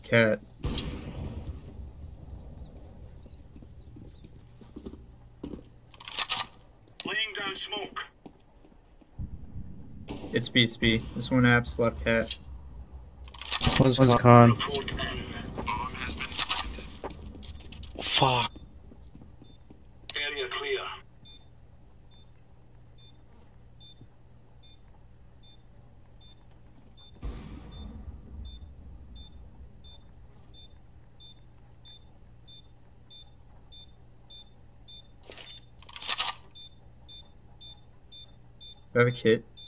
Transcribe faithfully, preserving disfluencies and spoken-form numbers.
cat. Laying down smoke. It's B, it's B. This one apps left cat. What's con? Report in. Bomb has been planted. Fuck. Area clear. Do I have a kit?